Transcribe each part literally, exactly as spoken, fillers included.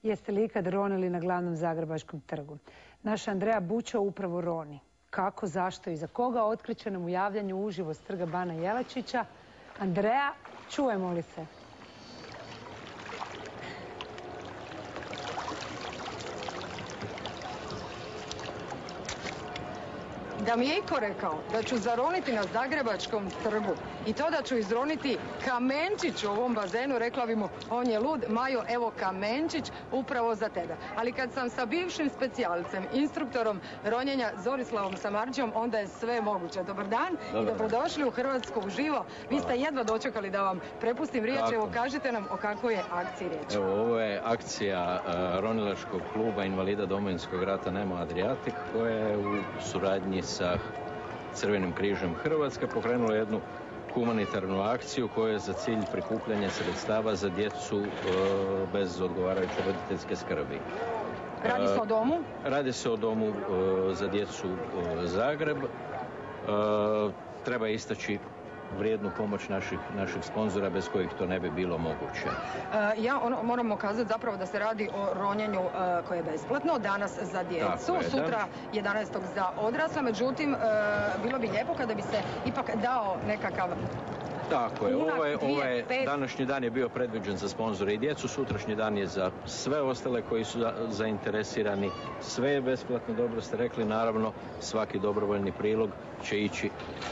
Jeste li ikad ronili na glavnom zagrebačkom trgu? Naša Andreja Bučo upravo roni. Kako, zašto i za koga, otkriće nam u javljanju uživo s trga Bana Jelačića. Andreja, čujemo li se? Da mi je iko rekao da ću zaroniti na Zagrebačkom trgu i to da ću izroniti kamenčić u ovom bazenu, rekla bi mu, on je lud, Majo, evo kamenčić upravo za tebe. Ali kad sam sa bivšim specijalcem, instruktorom ronjenja Zorislavom Samardžijom, onda je sve moguće. Dobar dan i dobrodošli u Hrvatsku uživo. Vi ste jedva dočekali da vam prepustim riječ, evo kažite nam o kakvoj je akciji riječ. Evo, ovo je akcija uh, ronilačkog kluba invalida Domovinskog rata Nemo Adriatic, koja je u suradnji sa Crvenim križem Hrvatske pokrenula jednu humanitarnu akciju koja je za cilj prikupljanja sredstava za djecu e, bez odgovarajuće roditeljske skrbi. Radi se o domu? E, radi se o domu e, za djecu e, Zagreb. E, treba istaći vrijednu pomoć naših, naših sponzora bez kojih to ne bi bilo moguće. E, ja ono, moramo kazati zapravo da se radi o ronjenju e, koje je besplatno, danas za djecu, je, sutra dan. jedanaestog za odrasle, međutim e, bilo bi lijepo kada bi se ipak dao nekakav Tako je, ovo je, ovo je, današnji dan je bio predviđen za sponzore i djecu, sutrašnji dan je za sve ostale koji su za, zainteresirani, sve je besplatno, dobro ste rekli, naravno svaki dobrovoljni prilog će ići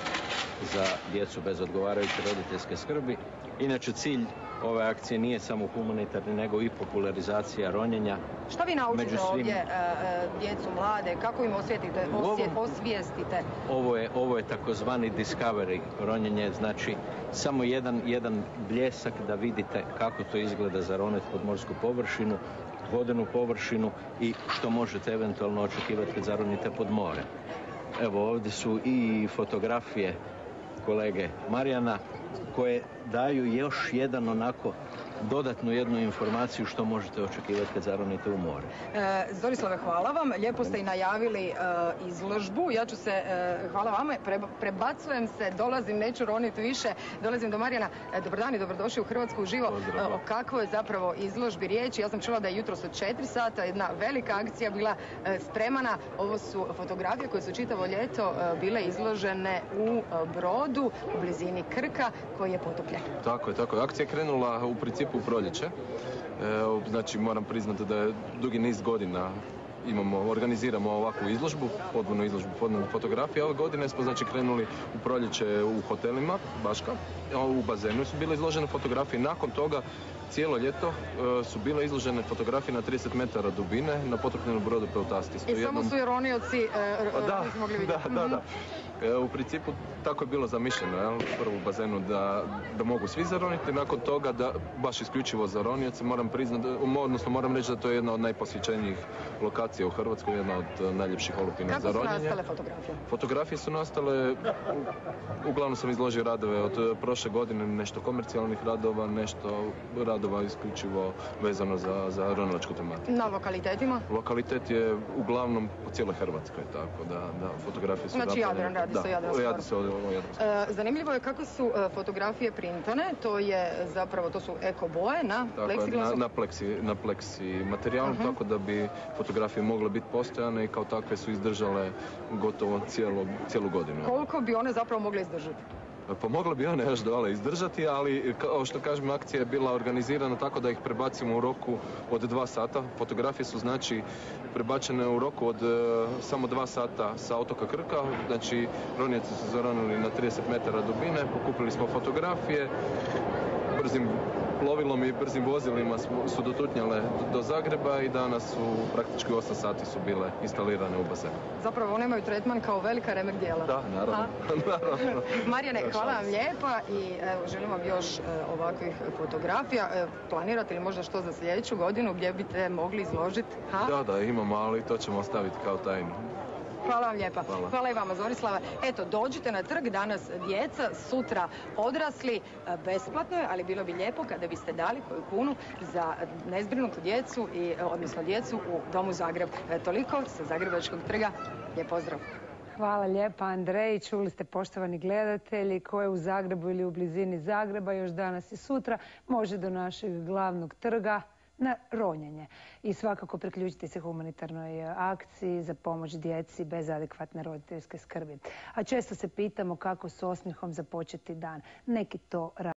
za djecu bez odgovarajuće roditeljske skrbi. Inače, cilj ove akcije nije samo humanitarni, nego i popularizacija ronjenja. Šta vi naučite svim... ovdje e, djecu, mlade, kako im osvjetite, osje, ovom, osvijestite? Ovo je, ovo je takozvani discovery ronjenje, znači samo jedan, jedan bljesak da vidite kako to izgleda za ronet pod morsku površinu, vodenu površinu i što možete eventualno očekivati kad zaronite pod more. Evo, ovdje su i fotografije kolege Marijana koje daju još jedan onako dodatnu jednu informaciju što možete očekivati kad zaronite u more. E, Zorislave, hvala vam. Lijepo ste i najavili e, izložbu. Ja ću se, e, hvala vama, pre, prebacujem se, dolazim, neću roniti više, dolazim do Marijana. E, dobar dan i dobrodošli u Hrvatsku uživo. E, o kakvoj je zapravo izložbi riječi? Ja sam čula da je jutros od četiri sata jedna velika akcija bila e, spremana. Ovo su fotografije koje su čitavo ljeto e, bile izložene u e, brodu u blizini Krka koji je potopljen. Tako je, tako je. Akcija je krenula u principu u proljeće. E, znači moram priznati da je dugi niz godina imamo, organiziramo ovakvu izložbu, podvodnu izložbu, podvodnu fotografije. Ove godine smo znači krenuli u proljeće u hotelima, Baška, u bazenu su bile izložene fotografije. Nakon toga cijelo ljeto e, su bile izložene fotografije na trideset metara dubine na potopljenom brodu Peltastis. I jednom... samo su i ronioci e, da, mogli vidjeti. Da, da, da. E, u principu tako je bilo zamišljeno, jel? Prvo u bazenu da, da mogu svi zaroniti, nakon toga da baš isključivo za ronioce. Moram priznati, odnosno moram reći da to je jedna od najposjećenijih lokacija u Hrvatskoj, jedna od najljepših olupina za ronjenje. Kako su nastale fotografije? Fotografije su nastale, uglavnom sam izložio radove od prošle godine, nešto komercijalnih radova, nešto radova isključivo vezano za, za ronilačku tematiku. Na lokalitetima? Lokalitet je uglavnom po cijeloj Hrvatskoj, tako da, da fotografije su... Znači Jadran, radi da, se o Jadranskom. Radi se o, o Jadranskom. E, zanimljivo je kako su e, fotografije printane, to je zapravo, to su eko boje na pleksiglasu? Na, na, pleksi, na pleksi materijalu, uh-huh. Tako da bi fotografije mogle biti postojane i kao takve su izdržale gotovo cijelu, cijelu godinu. Koliko bi one zapravo mogle izdržati? Pa mogle bi one još dole izdržati, ali kao što kažem, akcija je bila organizirana tako da ih prebacimo u roku od dva sata. Fotografije su znači prebačene u roku od uh, samo dva sata sa otoka Krka. Znači ronioci su zaronili na trideset metara dubine, pokupili smo fotografije, brzim plovilom i brzim vozilima su dotutnjale do Zagreba i danas su praktički osam sati su bile instalirane u bazenu. Zapravo one imaju tretman kao velika remek djela. Da, naravno. naravno. Marijane, hvala vam lijepa i evo, želim vam još e, ovakvih fotografija. E, planirate li možda što za sljedeću godinu gdje biste mogli izložiti? Ha? Da, da, imamo, ali to ćemo ostaviti kao tajnu. Hvala vam lijepa. Hvala. Hvala i vama, Zorislava. Eto, dođite na trg, danas djeca, sutra odrasli, besplatno je, ali bilo bi lijepo kada biste dali koju kunu za nezbrinutu djecu, i, odnosno djecu u Domu Zagreb. E, toliko sa Zagrebačkog trga. Lijep pozdrav. Hvala lijepa, Andreji. Čuli ste, poštovani gledatelji, ko je u Zagrebu ili u blizini Zagreba još danas i sutra može do našeg glavnog trga na ronjenje. I svakako priključiti se humanitarnoj akciji za pomoć djeci bez adekvatne roditeljske skrbi. A često se pitamo kako s osmijehom započeti dan. Neki to